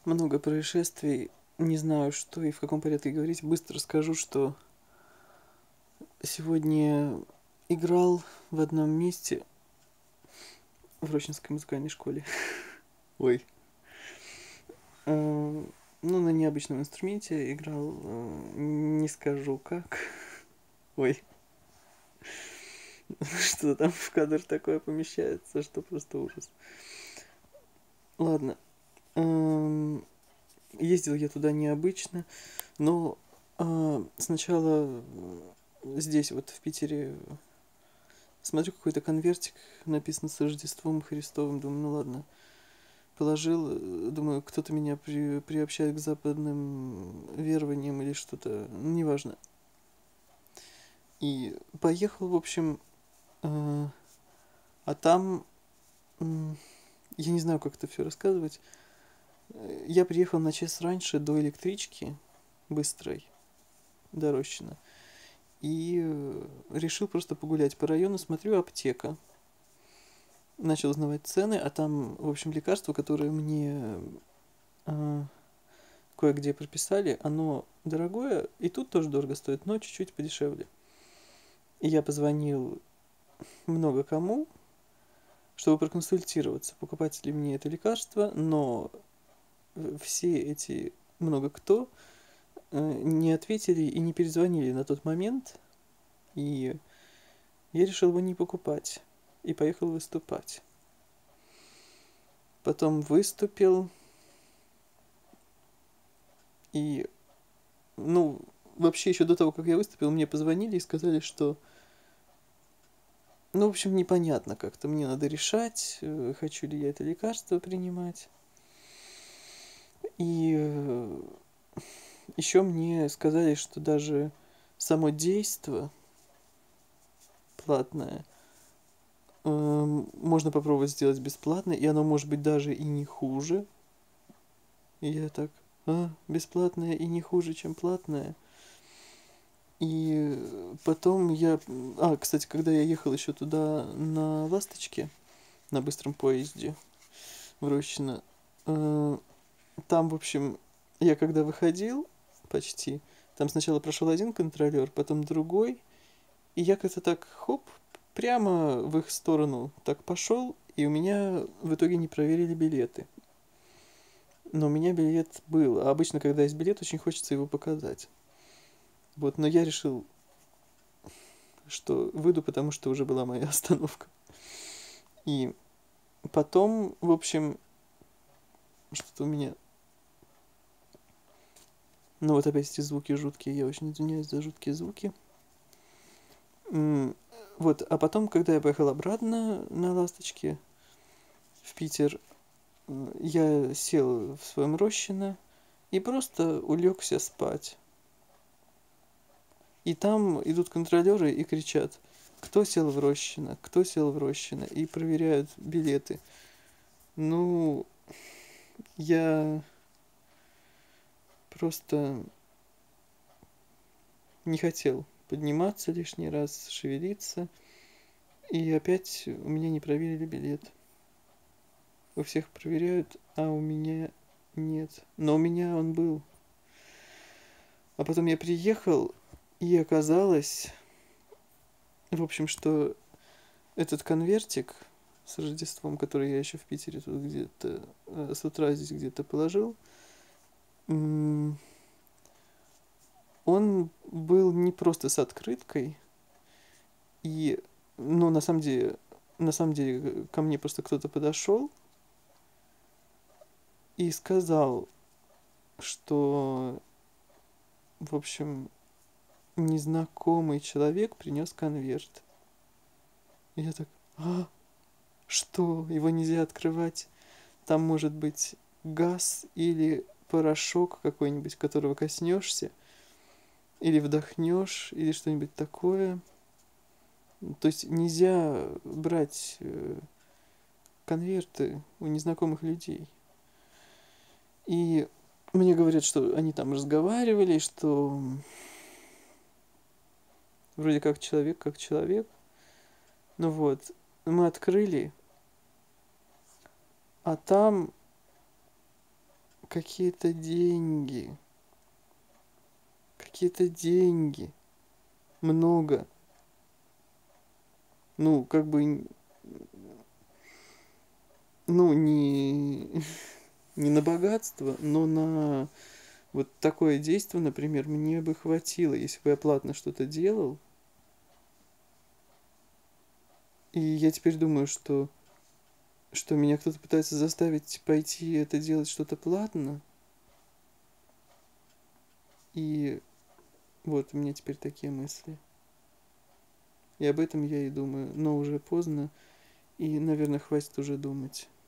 много происшествий. Не знаю, что и в каком порядке говорить. Быстро скажу, что сегодня играл в одном месте в Рочинской музыкальной школе. Ой. Ну, на необычном инструменте играл, не скажу как. Ой. Что там в кадр такое помещается, что просто ужас. Ладно. Ездил я туда необычно, но сначала здесь вот в Питере смотрю какой-то конвертик, написано с Рождеством Христовым, думаю, ну ладно. Положил, думаю, кто-то меня приобщает к западным верованиям или что-то, ну, неважно. И поехал, в общем, а там, я не знаю, как это все рассказывать. Я приехал на час раньше до электрички быстрой, до Рощино. И решил просто погулять по району, смотрю, аптека. Начал узнавать цены, а там, в общем, лекарство, которое мне кое-где прописали, оно дорогое, и тут тоже дорого стоит, но чуть-чуть подешевле. И я позвонил много кому, чтобы проконсультироваться, покупать ли мне это лекарство, но все эти много кто не ответили и не перезвонили на тот момент, и я решил его не покупать и поехал выступать. Потом выступил, и, ну, вообще еще до того, как я выступил, мне позвонили и сказали, что, ну, в общем, непонятно как-то, мне надо решать, хочу ли я это лекарство принимать. И еще мне сказали, что даже само действо платное можно попробовать сделать бесплатно, и оно может быть даже и не хуже. И я так, бесплатное и не хуже, чем платное. И потом я... кстати, когда я ехал еще туда на «Ласточке», на быстром поезде в Рощино, там, в общем, я когда выходил почти, там сначала прошел один контролер, потом другой, и я как-то так, хоп, прямо в их сторону так пошел, и у меня в итоге не проверили билеты. Но у меня билет был, а обычно, когда есть билет, очень хочется его показать. Вот, но я решил, что выйду, потому что уже была моя остановка. И потом, в общем, что-то у меня... Ну вот опять эти звуки жуткие, я очень извиняюсь за жуткие звуки. Вот, а потом, когда я поехал обратно на «Ласточке» в Питер, я сел в своем Рощино и просто улегся спать. И там идут контролеры и кричат: кто сел в Рощино, кто сел в Рощино, и проверяют билеты. Ну, я просто не хотел подниматься лишний раз, шевелиться, и опять у меня не проверили билет. У всех проверяют, а у меня нет. Но у меня он был. А потом я приехал, и оказалось, в общем, что этот конвертик с Рождеством, который я еще в Питере тут где-то с утра здесь где-то положил, он был не просто с открыткой, и, ну, на самом деле ко мне просто кто-то подошел и сказал, что, в общем, незнакомый человек принес конверт. И я так, что? Его нельзя открывать? Там может быть газ или порошок какой-нибудь, которого коснешься, или вдохнешь, или что-нибудь такое. То есть нельзя брать конверты у незнакомых людей. И мне говорят, что они там разговаривали, что вроде как человек. Ну вот, мы открыли, а там какие-то деньги. Какие-то деньги. Много. Ну, как бы, ну, не на богатство, но на вот такое действие, например, мне бы хватило, если бы я платно что-то делал. И я теперь думаю, что меня кто-то пытается заставить пойти это делать что-то платно. И вот у меня теперь такие мысли. И об этом я и думаю. Но уже поздно, и, наверное, хватит уже думать.